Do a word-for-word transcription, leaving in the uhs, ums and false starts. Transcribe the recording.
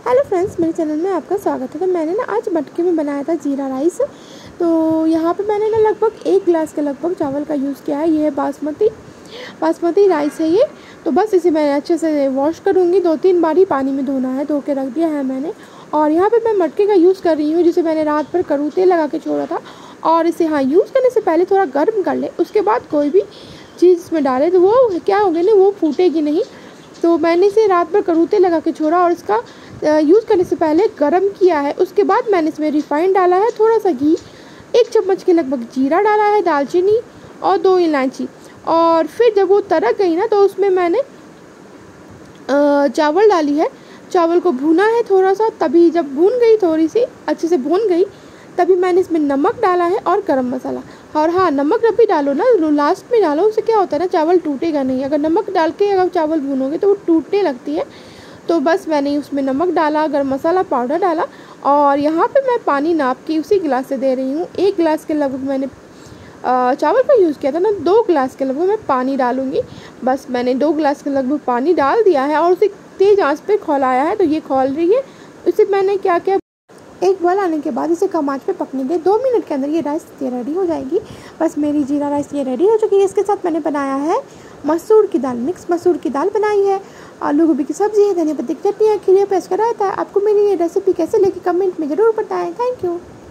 Hello friends, मेरे channel में आपका स्वागत है। तो मैंने ना आज मटके में बनाया था जीरा राइस। तो यहाँ पे मैंने ना लगभग एक गिलास के लगभग चावल का यूज़ किया है। ये है बासमती बासमती राइस है ये। तो बस इसे मैं अच्छे से वॉश करूँगी, दो तीन बार ही पानी में धोना है, धो के रख दिया है मैंने। और यहाँ पे मैं मटके का यूज़ कर रही हूँ जिसे मैंने रात भर कड़ू तेल लगा के छोड़ा था। और इसे हाँ यूज़ करने से पहले थोड़ा गर्म कर ले, उसके बाद कोई भी चीज़ इसमें डाले तो वो क्या होगा ना, वो फूटेगी नहीं। तो मैंने इसे रात भर कड़ू तेल लगा के छोड़ा और इसका यूज़ करने से पहले गरम किया है। उसके बाद मैंने इसमें रिफ़ाइंड डाला है, थोड़ा सा घी, एक चम्मच के लगभग जीरा डाला है, दालचीनी और दो इलायची। और फिर जब वो तरक गई ना तो उसमें मैंने चावल डाली है। चावल को भूना है थोड़ा सा, तभी जब भून गई, थोड़ी सी अच्छे से भून गई, तभी मैंने इसमें नमक डाला है और गरम मसाला। और हाँ, नमक जब भी डालो ना, लास्ट में डालो, उससे क्या होता है ना, चावल टूटेगा नहीं। अगर नमक डाल के अगर चावल भूनोगे तो वो टूटने लगती है। तो बस मैंने उसमें नमक डाला, गरम मसाला पाउडर डाला। और यहाँ पे मैं पानी नाप के उसी गिलास से दे रही हूँ। एक गिलास के लगभग मैंने चावल का यूज़ किया था ना, दो गिलास के लगभग मैं पानी डालूँगी। बस मैंने दो गिलास के लगभग पानी डाल दिया है और उसे तेज़ आंच पे खौलाया है। तो ये खौल रही है। इसे मैंने क्या किया, एक बॉयल आने के बाद इसे कम आंच पे पकने दे। दो मिनट के अंदर ये राइस ये रेडी हो जाएगी। बस मेरी जीरा राइस ये रेडी हो चुकी है। इसके साथ मैंने बनाया है मसूर की दाल, मिक्स मसूर की दाल बनाई है, आलू गोभी की सब्जी है, धनिया पत्ती की चटनी है, खीरे पेस्ट का रायता है। आपको मेरी ये रेसिपी कैसे लगी कमेंट में ज़रूर बताएं। Thank you.